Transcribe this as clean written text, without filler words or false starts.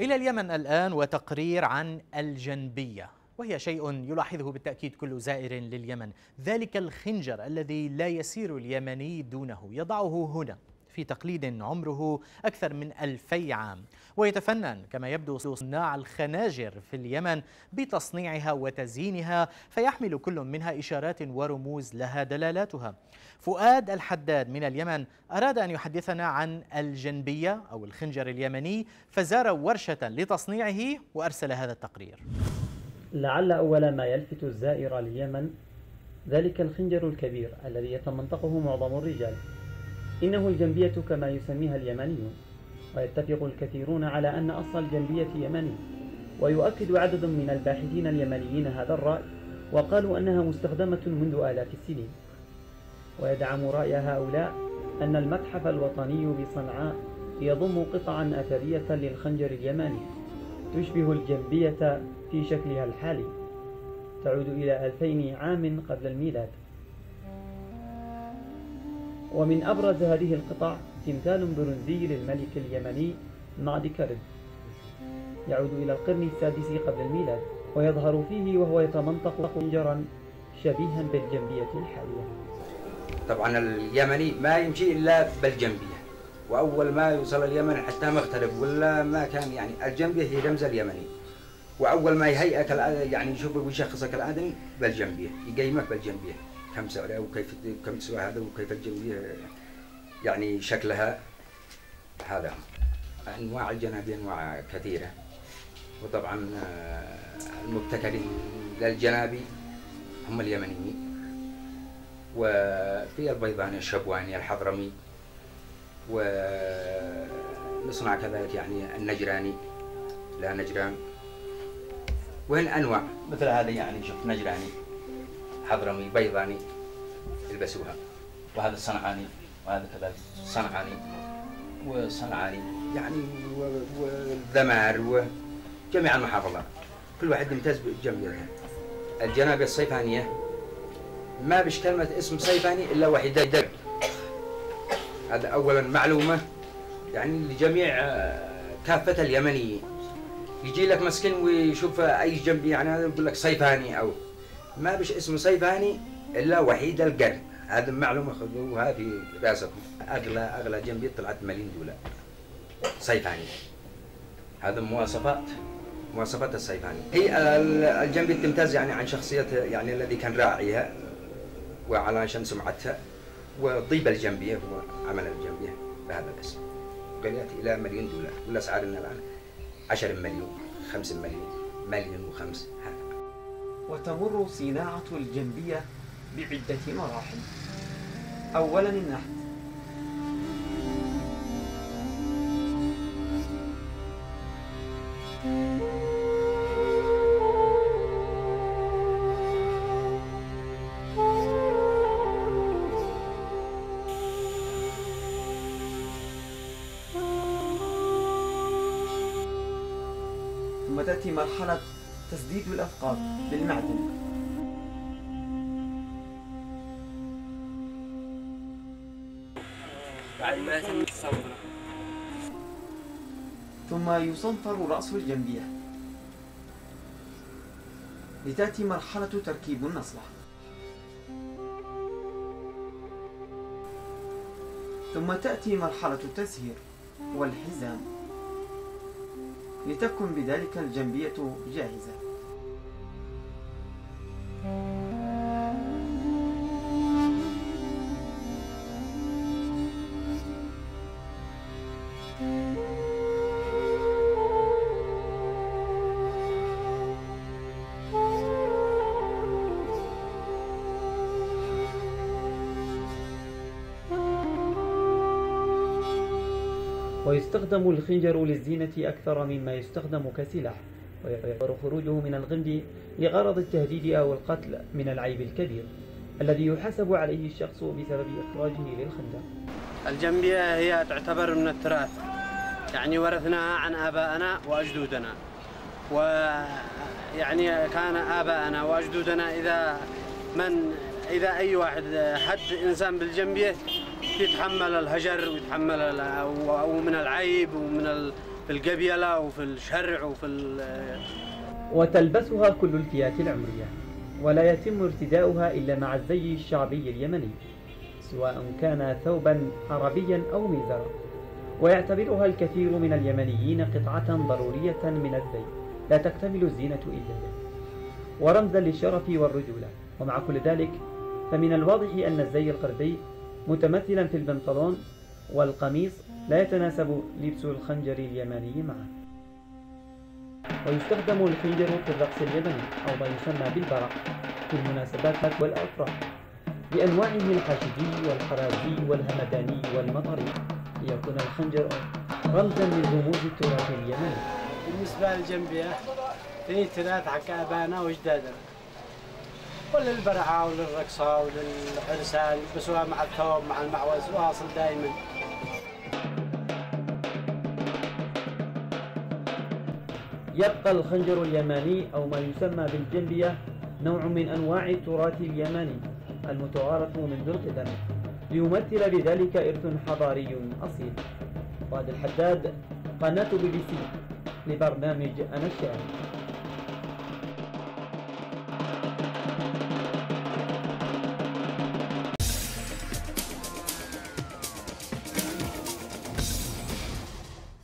إلى اليمن الآن وتقرير عن الجنبية، وهي شيء يلاحظه بالتأكيد كل زائر لليمن. ذلك الخنجر الذي لا يسير اليمني دونه، يضعه هنا في تقليد عمره أكثر من 2000 عام، ويتفنن كما يبدو صناع الخناجر في اليمن بتصنيعها وتزيينها، فيحمل كل منها إشارات ورموز لها دلالاتها. فؤاد الحداد من اليمن أراد أن يحدثنا عن الجنبية أو الخنجر اليمني، فزار ورشة لتصنيعه وأرسل هذا التقرير. لعل أول ما يلفت الزائر لليمن ذلك الخنجر الكبير الذي يتمنطقه معظم الرجال. إنه الجنبية كما يسميها اليمنيون، ويتفق الكثيرون على أن أصل الجنبية يمني، ويؤكد عدد من الباحثين اليمنيين هذا الرأي، وقالوا أنها مستخدمة منذ آلاف السنين. ويدعم رأي هؤلاء أن المتحف الوطني بصنعاء يضم قطعا أثرية للخنجر اليمني تشبه الجنبية في شكلها الحالي، تعود إلى 2000 عام قبل الميلاد. ومن أبرز هذه القطع تمثال برونزي للملك اليمني نادكرد، يعود إلى القرن السادس قبل الميلاد، ويظهر فيه وهو يتمنطق خنجرا شبيها بالجنبية الحالية. طبعا اليمني ما يمشي إلا بالجنبية، وأول ما يوصل اليمن حتى مغترب ولا ما كان، يعني الجنبية هي رمز اليمني، وأول ما يهيئك يعني يشوفك ويشخصك الآدمي بالجنبية، يقيمك بالجنبية، كم سعرها وكيف كم تسوى هذا وكيف الجنبية يعني شكلها. هذا أنواع الجنابية أنواع كثيرة، وطبعا المبتكرين للجنابي هم اليمنيين، وفي البيضاني الشبواني الحضرمي، ونصنع كذلك يعني النجراني لا نجران، وهن أنواع مثل هذا يعني شوف نجراني حضرمي بيضاني يلبسوها، وهذا الصنعاني، وهذا كذلك صنعاني وصنعاني يعني والذمار وجميع المحافظات كل واحد يمتاز بجنبيته. الجنابية الصيفانية ما بش كلمة اسم صيفاني إلا وحيدة. هذا أولا معلومة يعني لجميع كافة اليمنيين، يجي لك مسكين ويشوف أي جنبي يعني يقول لك صيفاني، أو ما بش اسم صيفاني إلا وحيد القرن. هذه المعلومة خذوها في راسكم. أغلى جنبي طلعت $1,000,000 صيفاني. هذا مواصفات الصيفاني. هي الجنبي تمتاز يعني عن شخصيته يعني الذي كان راعيها وعلشان سمعتها، وطيب الجنبية هو عمل الجنبية بهذا الاسم. قال يأتي إلى $1,000,000 والأسعار الآن 10 مليون 5 مليون 1,000,005. وتمر صناعة الجنبية بعدة مراحل. أولا النحت، ثم تأتي مرحلة تسديد الأثقاب بالمعدن، بعد ما يتم التصنفر ثم يصنفر رأس الجنبية لتأتي مرحلة تركيب النصلة، ثم تأتي مرحلة التسهير والحزام لتكن بذلك الجنبية جاهزة. ويستخدم الخنجر للزينة أكثر مما يستخدم كسلاح، ويعتبر خروجه من الغمد لغرض التهديد أو القتل من العيب الكبير الذي يحاسب عليه الشخص بسبب إخراجه للخنجر. الجنبية هي تعتبر من التراث، يعني ورثناها عن آبائنا وأجدودنا، ويعني كان آبائنا وأجدودنا إذا أي واحد حد إنسان بالجنبية يتحمل الهجر ويتحمل أو من العيب ومن في القبيلة وفي الشرع وتلبسها كل الفئات العمرية، ولا يتم ارتداؤها إلا مع الزي الشعبي اليمني، سواء كان ثوبا عربيا أو ميزرا. ويعتبرها الكثير من اليمنيين قطعة ضرورية من الزي لا تكتمل الزينة إلا به، ورمزا للشرف والرجولة. ومع كل ذلك فمن الواضح أن الزي الغربي متمثلا في البنطلون والقميص لا يتناسب لبس الخنجر اليمني معه. ويستخدم الخنجر في الرقص اليمني أو ما يسمى بالبرق في المناسبات والأفراح بأنواعه الحاشدي والخرازي والهمداني والمطري، ليكون الخنجر رمزا من رموز التراث اليمني. بالنسبة للجنبية هي تراث حق آبائنا وأجدادنا، وللبرعة وللرقصة وللعرسان يلبسوها مع الثوب مع المعوز واصل دائما. يبقى الخنجر اليماني أو ما يسمى بالجنبية نوع من أنواع التراث اليمني المتوارث منذ القدم، ليمثل بذلك إرث حضاري أصيل. فؤاد الحداد، قناة BBC، لبرنامج أنا الشاعر.